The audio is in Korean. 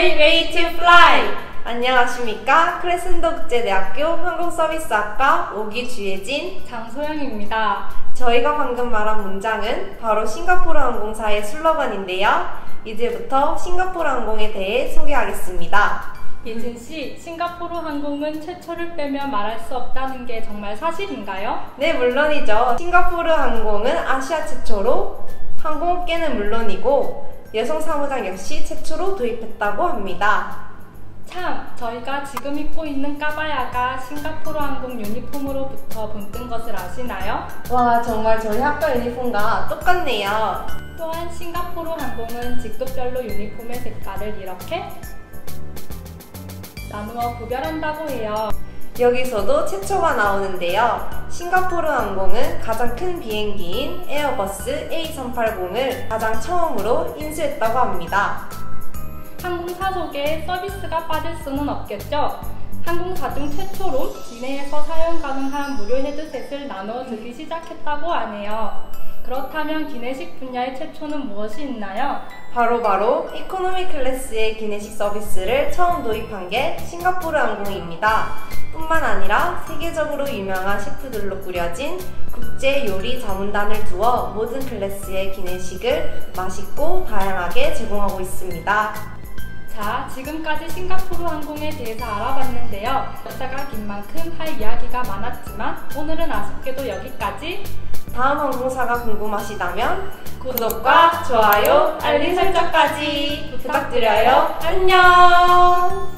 Great Way to Fly! 안녕하십니까? 크레센도 국제대학교 항공서비스학과 5기 주예진, 장소영입니다. 저희가 방금 말한 문장은 바로 싱가포르 항공사의 슬로건인데요. 이제부터 싱가포르 항공에 대해 소개하겠습니다. 예진씨, 싱가포르 항공은 최초를 빼면 말할 수 없다는 게 정말 사실인가요? 네, 물론이죠. 싱가포르 항공은 아시아 최초로 항공업계는 물론이고 여성 사무장 역시 최초로 도입했다고 합니다. 참, 저희가 지금 입고 있는 까바야가 싱가포르 항공 유니폼으로부터 본뜬 것을 아시나요? 와, 정말 저희 학교 유니폼과 똑같네요. 또한 싱가포르 항공은 직급별로 유니폼의 색깔을 이렇게 나누어 구별한다고 해요. 여기서도 최초가 나오는데요. 싱가포르 항공은 가장 큰 비행기인 에어버스 A380을 가장 처음으로 인수했다고 합니다. 항공사 속에 서비스가 빠질 수는 없겠죠. 항공사 중 최초로 기내에서 사용 가능한 무료 헤드셋을 나눠주기 시작했다고 하네요. 그렇다면 기내식 분야의 최초는 무엇이 있나요? 바로 이코노미 클래스의 기내식 서비스를 처음 도입한 게 싱가포르 항공입니다. 뿐만 아니라 세계적으로 유명한 셰프들로 꾸려진 국제 요리 자문단을 두어 모든 클래스의 기내식을 맛있고 다양하게 제공하고 있습니다. 자, 지금까지 싱가포르 항공에 대해서 알아봤는데요. 역사가 긴 만큼 할 이야기가 많았지만 오늘은 아쉽게도 여기까지. 다음 항공사가 궁금하시다면 구독과 좋아요, 알림 설정까지 부탁드려요. 안녕!